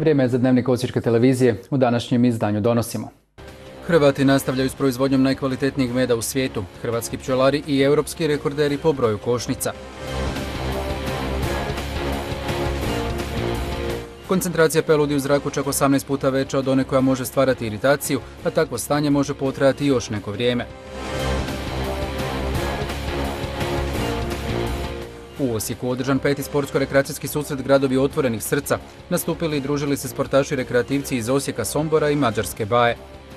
Vrijeme je za dnevnik Osječke televizije. U današnjem izdanju donosimo. Hrvati nastavljaju s proizvodnjom najkvalitetnijeg meda u svijetu. Hrvatski pčelari i europski rekorderi po broju košnica. Koncentracija peludi u zraku čak 18 puta veća od one koja može stvarati iritaciju, a takvo stanje može potrajati još neko vrijeme. U Osijeku održan 5. sportsko-rekreacijski susret Gradovi otvorenih srca. Nastupili i družili se sportaši rekreativci iz Osijeka, Sombora i Mađarske Baje.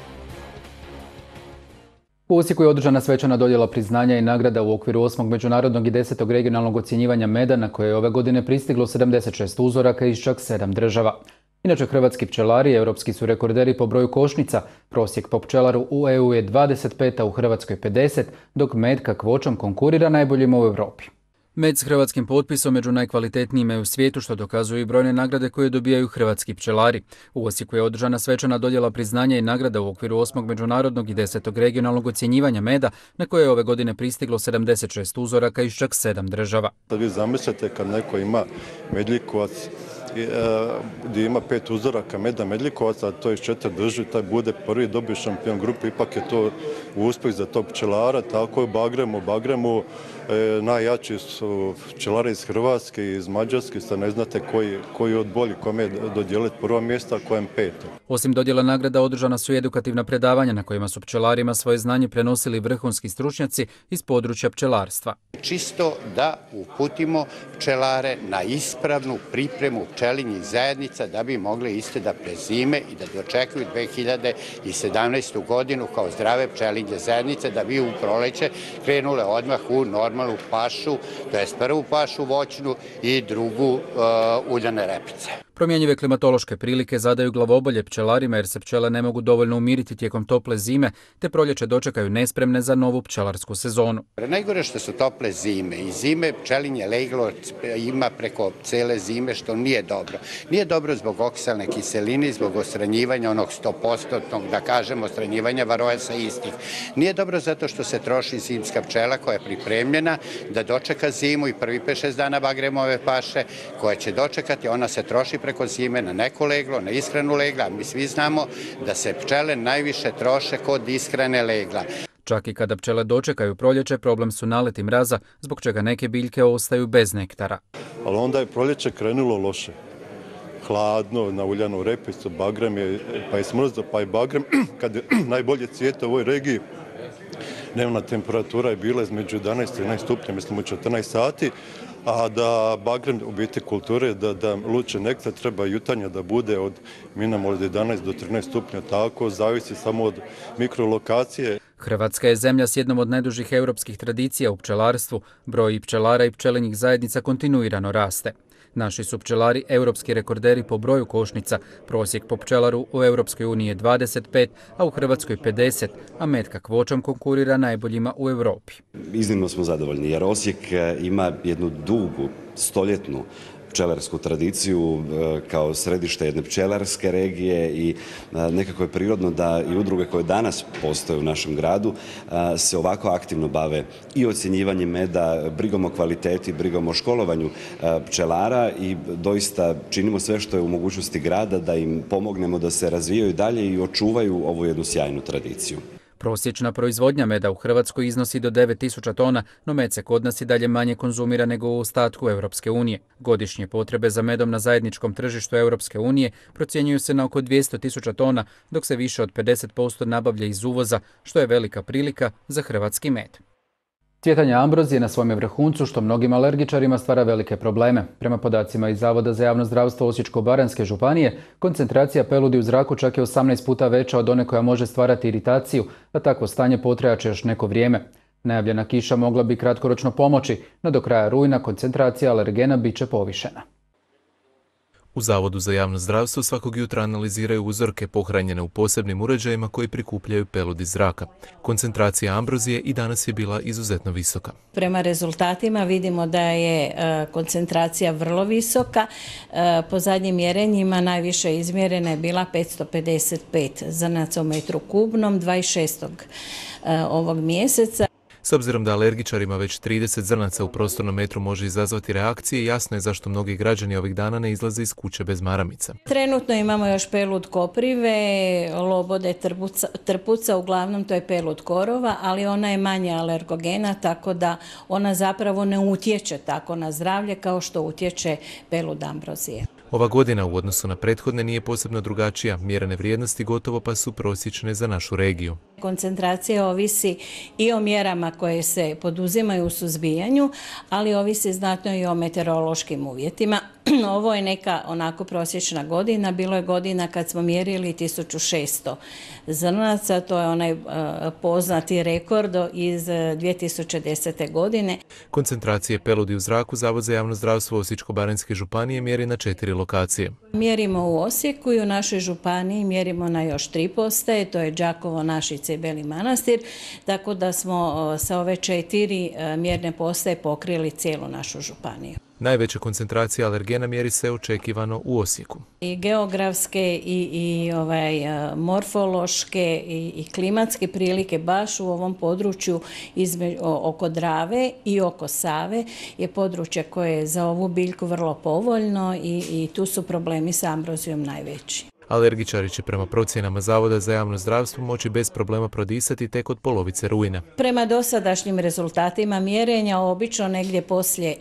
U Osijeku je održana svečana dodjela priznanja i nagrada u okviru 8. međunarodnog i 10. regionalnog ocjenjivanja meda na koje je ove godine pristiglo 76 uzoraka iz čak 7 država. Inače, hrvatski pčelari europski su rekorderi po broju košnica. Prosjek po pčelaru u EU je 25, a u Hrvatskoj 50, dok med kakvoćom konkurira najboljima u Europi. Med s hrvatskim potpisom među najkvalitetnijima je u svijetu, što dokazuju i brojne nagrade koje dobijaju hrvatski pčelari. U Osijeku je održana svečana dodjela priznanja i nagrada u okviru 8. međunarodnog i 10. regionalnog ocjenjivanja meda, na koje je ove godine pristiglo 76 uzoraka iz čak 7 država. Sad vi zamislite kad neko ima medljikovac gdje ima 5 uzoraka meda medljikovaca, a to iz 4 drži, taj bude prvi, dobio šampion grupe, ipak je to uspjeh za tog pčelara. Tako je u Bagremu najjači su pčelari iz Hrvatske i iz Mađarske, sad ne znate koji od bolji, kome je dodijeliti prvo mjesto, a kojem 5. Osim dodjela nagrada održana su i edukativna predavanja na kojima su pčelarima svoje znanje prenosili vrhunski stručnjaci iz područja pčelarstva. Čisto da uputimo pčelare na ispravnu pripremu pčelinjih zajednica da bi mogli iste da prezime i da dočekuju 2017. godinu kao zdrave pčelinje zajednice, da bi u proleće krenule odmah u normalnu pašu, to jest prvu pašu voćnu i drugu uljane repice. Promjenjive klimatološke prilike zadaju glavobolje pčelarima jer se pčele ne mogu dovoljno umiriti tijekom tople zime, te proljeće dočekaju nespremne za novu pčelarsku sezonu. Najgore što su tople zime i zime pčelinje leglo ima preko cele zime, što nije dobro. Nije dobro zbog oksalne kiseline, zbog ostranjivanja onog 100%, da kažemo, ostranjivanja varoja sa istih. Nije dobro zato što se troši zimska pčela koja je pripremljena da dočeka zimu i prvi 5-6 dana Bagremove paše koja će dočekati, ona se troši preko zime na neko leglo, na ishranu legla. Mi svi znamo da se pčele najviše troše kod ishrane legla. Čak i kada pčele dočekaju proljeće, problem su naleti mraza, zbog čega neke biljke ostaju bez nektara. Ali onda je proljeće krenulo loše. Hladno, na uljanu repicu, Bagrem je, pa je smrzlo, pa je Bagrem, kad je najbolje cvijete u ovoj regiji, dnevna temperatura je bila između 11 i 13 stupnja, mislim u 14 sati, a da Bagrem u biti kulture, da luče nektar treba jutanja da bude od minimalno od 11 do 13 stupnja, tako zavisi samo od mikrolokacije. Hrvatska je zemlja s jednom od najdužih europskih tradicija u pčelarstvu. Broj pčelara i pčelinjih zajednica kontinuirano raste. Naši su pčelari europski rekorderi po broju košnica. Prosjek po pčelaru u Europskoj uniji je 25, a u Hrvatskoj 50, a med kakvoćom konkurira najboljima u Europi. Iznimno smo zadovoljni jer Osijek ima jednu dugu, stoljetnu pčelarsku tradiciju kao središte jedne pčelarske regije i nekako je prirodno da i udruge koje danas postoje u našem gradu se ovako aktivno bave i ocjenjivanjem meda, brigom o kvaliteti, brigom o školovanju pčelara i doista činimo sve što je u mogućnosti grada da im pomognemo da se razvijaju dalje i očuvaju ovu jednu sjajnu tradiciju. Prosječna proizvodnja meda u Hrvatskoj iznosi do 9000 tona, no med se kod nas i dalje manje konzumira nego u ostatku Europske unije. Godišnje potrebe za medom na zajedničkom tržištu Europske unije procjenjuju se na oko 200.000 tona, dok se više od 50% nabavlja iz uvoza, što je velika prilika za hrvatski med. Cvjetanje ambrozije na svome vrhuncu, što mnogim alergičarima stvara velike probleme. Prema podacima iz Zavoda za javno zdravstvo Osječko-baranjske županije, koncentracija peludi u zraku čak je 18 puta veća od one koja može stvarati iritaciju, a takvo stanje potrajaće još neko vrijeme. Najavljena kiša mogla bi kratkoročno pomoći, no do kraja rujna koncentracija alergena bit će povišena. U Zavodu za javno zdravstvo svakog jutra analiziraju uzorke pohranjene u posebnim uređajima koji prikupljaju pelud iz zraka. Koncentracija ambrozije i danas je bila izuzetno visoka. Prema rezultatima vidimo da je koncentracija vrlo visoka. Po zadnjim mjerenjima najviše izmjerena je bila 555 zrnaca u metru kubnom 26. ovog mjeseca. S obzirom da alergičarima već 30 zrnaca u prostornom metru može izazvati reakcije, jasno je zašto mnogi građani ovih dana ne izlaze iz kuće bez maramica. Trenutno imamo još pelud koprive, lobode, trpuca, uglavnom to je pelud korova, ali ona je manje alergogena, tako da ona zapravo ne utječe tako na zdravlje kao što utječe pelud ambrozije. Ova godina u odnosu na prethodne nije posebno drugačija, mjerene vrijednosti gotovo pa su prosječne za našu regiju. Koncentracija ovisi i o mjerama koje se poduzimaju u suzbijanju, ali ovisi znatno i o meteorološkim uvjetima. Ovo je neka onako prosječna godina, bilo je godina kad smo mjerili 1600 zrnaca, to je onaj poznati rekord iz 2010. godine. Koncentracije peludi u zraku Zavod za javno zdravstvo Osječko-baranjske županije mjeri na 4 lokacije. Mjerimo u Osijeku i u našoj županiji mjerimo na još 3 postaje, to je Đakovo, Našice i Beli Manastir, tako da smo sa ove 4 mjerne postaje pokrili cijelu našu županiju. Najveća koncentracija alergena mjeri se očekivano u Osijeku. I geografske i morfološke i klimatske prilike baš u ovom području oko Drave i oko Save je područje koje je za ovu biljku vrlo povoljno i tu su problemi sa ambrozijom najveći. Alergičari će prema procjenama Zavoda za javno zdravstvo moći bez problema prodisati tek od polovice rujna. Prema dosadašnjim rezultatima mjerenja obično negdje poslije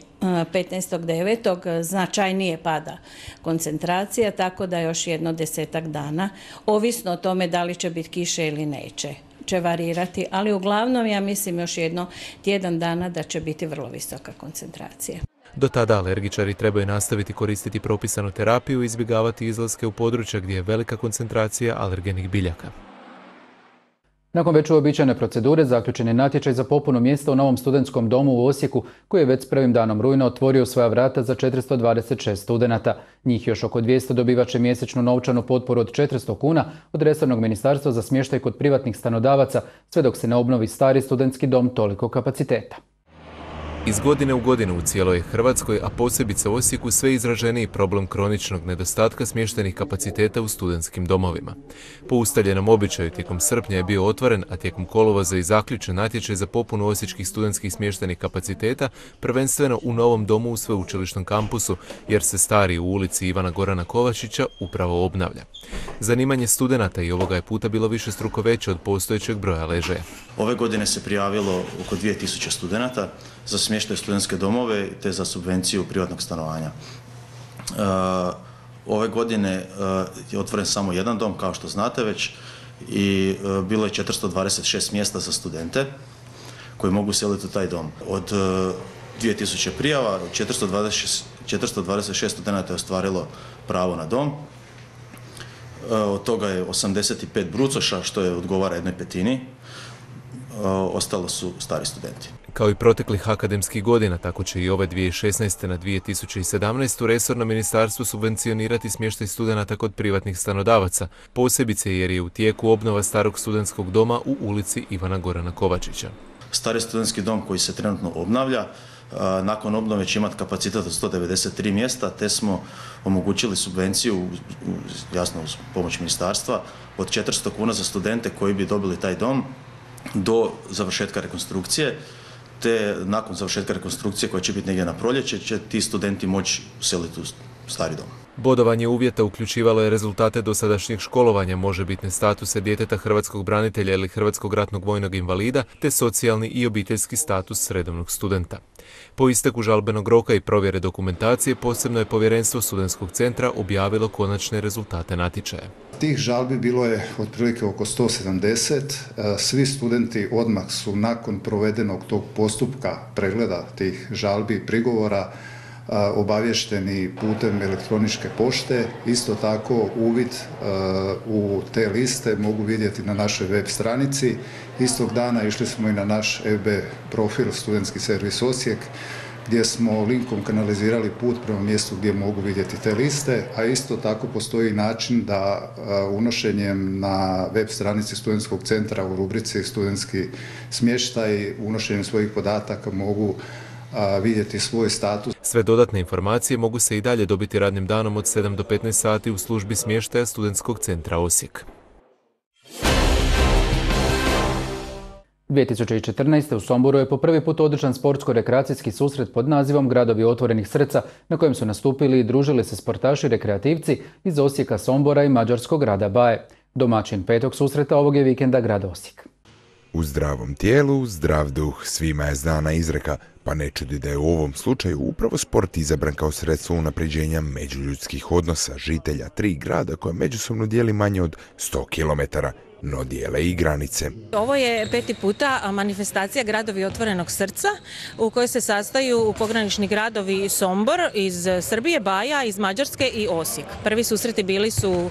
15.9. značajnije pada koncentracija, tako da još jedno 10-ak dana, ovisno o tome da li će biti kiše ili neće, će varirati, ali uglavnom ja mislim još jedno tjedan dana da će biti vrlo visoka koncentracija. Do tada alergičari trebaju nastaviti koristiti propisanu terapiju i izbjegavati izlaske u područja gdje je velika koncentracija alergenih biljaka. Nakon već uobičajene procedure zaključen je natječaj za popunu mjesta u novom studentskom domu u Osijeku koji je već s prvim danom rujna otvorio svoja vrata za 426 studenata. Njih još oko 200 dobivat će mjesečnu novčanu potporu od 400 kuna od resornog ministarstva za smještaj kod privatnih stanodavaca, sve dok se ne obnovi stari studentski dom toliko kapaciteta. Iz godine u godinu u cijeloj Hrvatskoj, a posebice Osijeku, sve izraženiji problem kroničnog nedostatka smještajnih kapaciteta u studentskim domovima. Po ustaljenom običaju tijekom srpnja je bio otvoren, a tijekom kolovoza i zaključen natječaj za popunu osječkih studentskih smještajnih kapaciteta, prvenstveno u novom domu u sveučilišnom kampusu, jer se stari u ulici Ivana Gorana Kovačića upravo obnavlja. Zanimanje studenata i ovoga je puta bilo višestruko veće od postojećeg broja ležaja. Ove godine se prijavilo oko 2000 studenata za smještaj studentske domove te za subvenciju privatnog stanovanja. Ove godine je otvoren samo jedan dom, kao što znate već, i bilo je 426 mjesta za studente koji mogu seliti u taj dom. Od 2000 prijava, 426 studenata je ostvarilo pravo na dom. Od toga je 85 brucoša, što je odgovara 1/5. Ostalo su stari studenti. Kao i proteklih akademskih godina, tako će i ove 2016. na 2017. resorno ministarstvo subvencionirati smještaj studenata kod privatnih stanodavaca, posebice jer je u tijeku obnova starog studentskog doma u ulici Ivana Gorana Kovačića. Stari studentski dom koji se trenutno obnavlja, nakon obnove će imati kapacitet od 193 mjesta, te smo omogućili subvenciju, jasno uz pomoć ministarstva, od 400 kuna za studente koji bi dobili taj dom do završetka rekonstrukcije, te nakon završetka rekonstrukcije koja će biti negdje na proljeće će ti studenti moći useliti u stari dom. Bodovanje uvjeta uključivalo je rezultate dosadašnjeg školovanja, možebitne statuse djeteta hrvatskog branitelja ili hrvatskog ratnog vojnog invalida, te socijalni i obiteljski status redovnog studenta. Po isteku žalbenog roka i provjere dokumentacije, posebno je povjerenstvo studentskog centra objavilo konačne rezultate natječaja. Tih žalbi bilo je otprilike oko 170. Svi studenti odmah su nakon provedenog tog postupka pregleda tih žalbi i prigovora obavješteni putem elektroničke pošte. Isto tako uvid u te liste mogu vidjeti na našoj web stranici. Istog dana išli smo i na naš FB profil Studentski servis Osijek, gdje smo linkom kanalizirali put prema mjestu gdje mogu vidjeti te liste, a isto tako postoji način da unošenjem na web stranici Studentskog centra u rubrici Studentski smještaj, unošenjem svojih podataka mogu vidjeti svoj status. Sve dodatne informacije mogu se i dalje dobiti radnim danom od 7 do 15 sati u službi smještaja Studentskog centra Osijek. 2014. u Somboru je po prvi put održan sportsko-rekreacijski susret pod nazivom Gradovi otvorenih srca, na kojem su nastupili i družili se sportaši rekreativci iz Osijeka, Sombora i mađarskog grada Baje. Domaćin petog susreta ovog je vikenda grad Osijek. U zdravom tijelu, zdrav duh, svima je znana izreka, pa ne čudi da je u ovom slučaju upravo sport izabran kao sredstvo unapređenja međuljudskih odnosa žitelja 3 grada koje međusobno dijeli manje od 100 km, no dijele i granice. Ovo je 5. puta manifestacija Gradovi otvorenog srca u kojoj se sastaju pogranični gradovi Sombor iz Srbije, Baja, iz Mađarske i Osijek. Prvi susreti bili su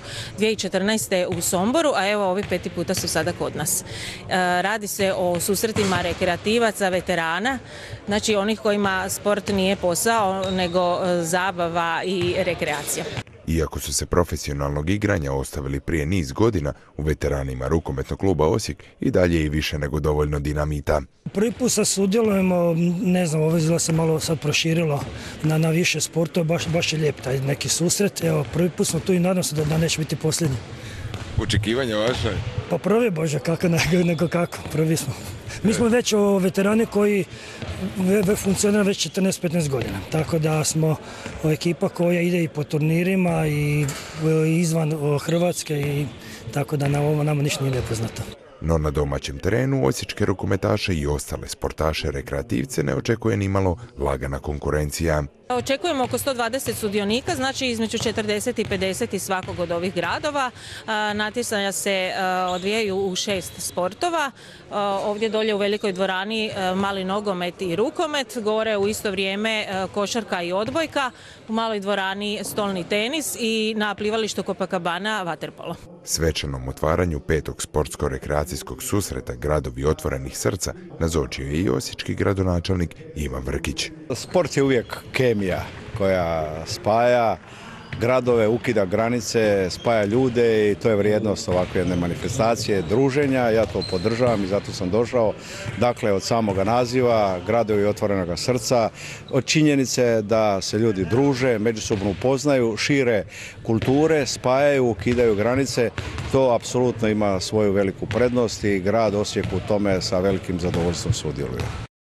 2014. u Somboru, a evo ovi 5. puta su sada kod nas. Radi se o susretima rekreativaca, veterana, znači onih kojima sport nije posao nego zabava i rekreacija. Iako su se profesionalnog igranja ostavili prije niz godina, u veteranima rukometnog kluba Osijek i dalje je više nego dovoljno dinamita. Prvi put sad sudjelujemo, ne znam, ovo izgleda se malo sad proširilo na više sportova, baš je lijep taj neki susret. Evo, prvi put smo tu i nadam se da neće biti posljednji. Očekivanja vaše? Pa prvi, Bože, kako nego kako, prvi smo. Mi smo već veterani koji funkcionira već 14-15 godina, tako da smo ekipa koja ide i po turnirima i izvan Hrvatske, i tako da nama ništa nije nepoznato. No na domaćem terenu osječke rukometaše i ostale sportaše rekreativce ne očekuje nimalo lagana konkurencija. Očekujemo oko 120 sudionika, znači između 40 i 50 iz svakog od ovih gradova. Natjecanja se odvijaju u 6 sportova. Ovdje dolje u velikoj dvorani mali nogomet i rukomet, gore u isto vrijeme košarka i odbojka, u maloj dvorani stolni tenis i na plivalištu Copacabana vaterpolo. Svečanom otvaranju 5. sportsko-rekreacijskog susreta Gradovi otvorenih srca nazočio je i osječki gradonačelnik Ivan Vrkić. Sport je uvijek kemija koja spaja gradove, ukida granice, spaja ljude i to je vrijednost ovakve jedne manifestacije, druženja. Ja to podržavam i zato sam došao. Dakle, od samoga naziva, Gradovi otvorenog srca, od činjenice da se ljudi druže, međusobno upoznaju, šire kulture, spajaju, ukidaju granice. To apsolutno ima svoju veliku prednost i grad Osijek u tome sa velikim zadovoljstvom sudjeluje.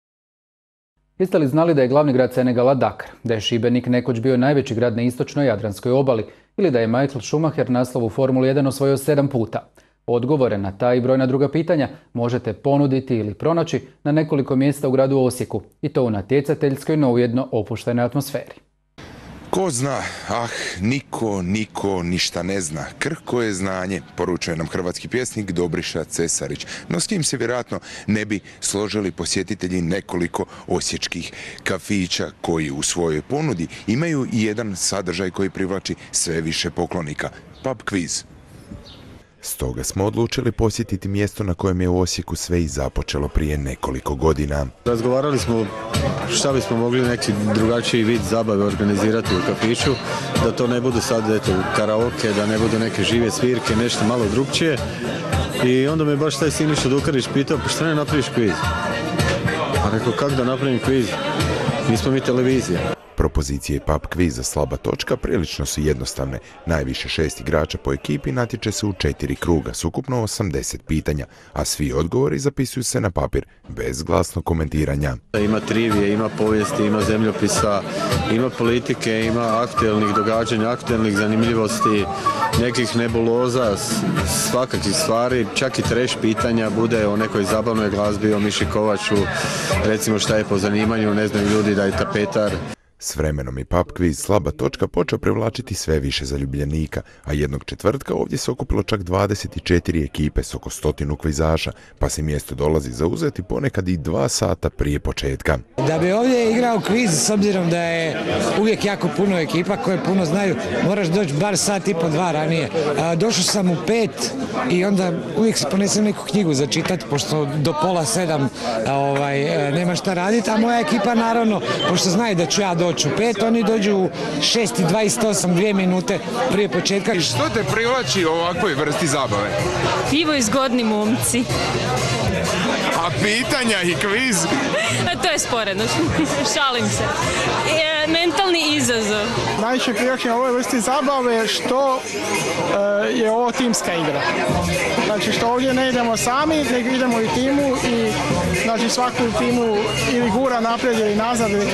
Jeste li znali da je glavni grad Senegala Dakar, da je Šibenik nekoć bio najveći grad na istočnoj Jadranskoj obali ili da je Michael Schumacher naslov u Formuli 1 osvojio 7 puta? Odgovore na ta i brojna druga pitanja možete ponuditi ili pronaći na nekoliko mjesta u gradu Osijeku i to u natjecateljskoj, no ujedno opuštenoj atmosferi. Ko zna, niko ništa ne zna. Krhko je znanje, poručuje nam hrvatski pjesnik Dobriša Cesarić. No s njim se vjerojatno ne bi složili posjetitelji nekoliko osječkih kafića koji u svojoj ponudi imaju i jedan sadržaj koji privlači sve više poklonika. Pub quiz. Stoga smo odlučili posjetiti mjesto na kojem je u Osijeku sve i započelo prije nekoliko godina. Razgovarali smo šta bismo mogli neki drugačiji vid zabave organizirati u kafiću, da to ne bude sad karaoke, da ne budu neke žive svirke, nešto malo drugčije. I onda me baš taj Siniša Dukarić pitao, pa šta ne napraviš kviz? A rekao, kako da napravim kviz? Nismo mi televizija. Propozicije pub kviza slaba točka prilično su jednostavne. Najviše 6 igrača po ekipi natječe se u 4 kruga s ukupno 80 pitanja, a svi odgovori zapisuju se na papir bez glasnog komentiranja. Ima trivije, ima povijesti, ima zemljopisa, ima politike, ima aktualnih događanja, aktualnih zanimljivosti, nekih nebuloza, svakakih stvari, čak i trash pitanja, bude o nekoj zabavnoj glazbi, o Miši Kovaču, recimo šta je po zanimanju, ne znaju ljudi da je tapetar. S vremenom i pub quiz slaba točka počeo privlačiti sve više zaljubljenika, a jednog četvrtka ovdje se okupilo čak 24 ekipe s oko 100 kvizaša, pa se mjesto dolazi zauzeti ponekad i 2 sata prije početka. Da bi ovdje igrao kviz, s obzirom da je uvijek jako puno ekipa koje puno znaju, moraš doći bar sat i po 2 ranije. Došao sam u 5 i onda uvijek se ponesem neku knjigu za čitati, pošto do pola 7 nema šta raditi, a moja ekipa naravno, pošto znaju da ću ja doći u 5, oni dođu u 6:28, 2 minute prije početka. I što te privlači u ovakvoj vrsti zabave? Pivo i zgodni momci. A pitanja i kviz? To je sporedno, šalim se. Mentalni izazov. Najviše privlačenje ovoj vrsti zabave što je ovo timska igra. Znači što ovdje ne idemo sami, nego idemo u timu i znači svaku timu ili gura naprijed ili nazad ili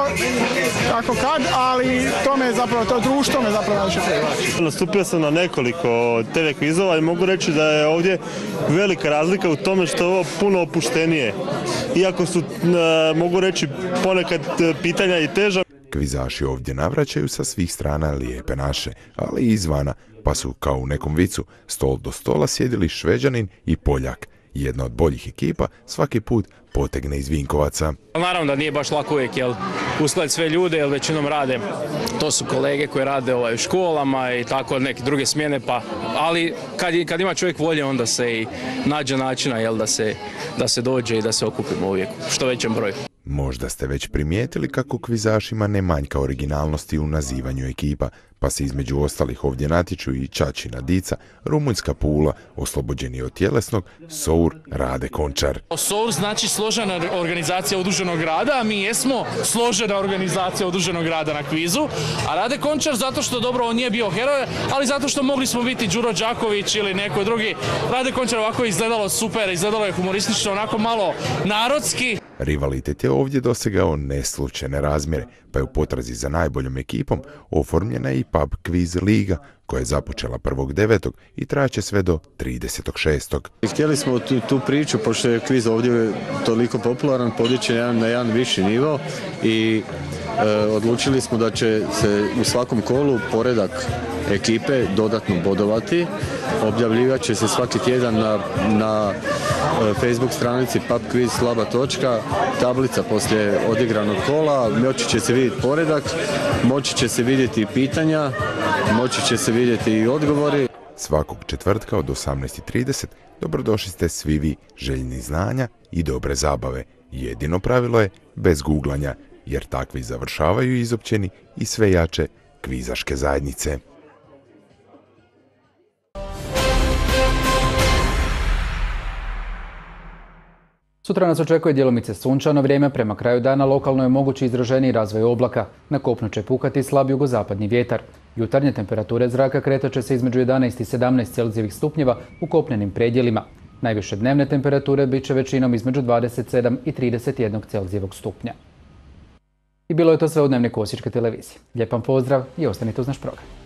kako kad, ali to društvo me zapravo najviše privlači. Nastupio sam na nekoliko TV kvizova i mogu reći da je ovdje velika razlika u tome što je ovo puno opuštenije. Iako su, mogu reći, ponekad pitanja i teža. Kvizaši ovdje navraćaju sa svih strana lijepe naše, ali i izvana, pa su kao u nekom vicu stol do stola sjedili Šveđanin i Poljak. Jedna od boljih ekipa svaki put potegne iz Vinkovaca. Naravno da nije baš lako uvijek uskladiti sve ljude, jer većinom rade, to su kolege koji rade u školama i tako neke druge smjene, ali kad ima čovjek volje onda se i nađe načina da se dođe i da se okupimo uvijek u što većem broju. Možda ste već primijetili kako kvizašima ne manjka originalnosti u nazivanju ekipa, pa se između ostalih ovdje natječu i Čačina Dica, Rumunjska Pula, oslobođeni od tjelesnog, SOUR Rade Končar. SOUR znači složena organizacija udruženog rada, a mi jesmo složena organizacija udruženog rada na kvizu, a Rade Končar zato što dobro on nije bio heroj, ali zato što mogli smo biti Đuro Đaković ili neko drugi. Rade Končar ovako izgledalo super, izgledalo je humoristično, onako malo narodski. Rivalitet je ovdje dosegao neslučajne razmjere, pa je u potrazi za najboljom ekipom oformljena i pub kviz liga, koja je započela 1.9. i trajaće sve do 30.6. Htjeli smo tu priču, pošto je kviz ovdje toliko popularan, podići na jedan viši nivo i odlučili smo da će se u svakom kolu poredak ekipe dodatno bodovati. Objavljivat će se svaki tjedan na Facebook stranici Pub Quiz slaba točka, tablica poslije odigranog kola, moći će se vidjeti poredak, moći će se vidjeti pitanja, moći će se vidjeti i odgovori. Svakog četvrtka od 18.30 dobrodošli ste svi vi željni znanja i dobre zabave. Jedino pravilo je bez guglanja, jer takvi završavaju izopćeni i sve jače kvizaške zajednice. Sutra nas očekuje djelomice sunčano vrijeme, prema kraju dana lokalno je mogući izraženiji razvoj oblaka. Na kopnu će pukati slab jugozapadni vjetar. Jutarnje temperature zraka kretat će se između 11 i 17 Celzijevih stupnjeva u kopnenim predjelima. Najviše dnevne temperature bit će većinom između 27 i 31 Celzijevog stupnja. I bilo je to sve u Dnevniku Osječke televizije. Lijep vam pozdrav i ostanite uz naš program.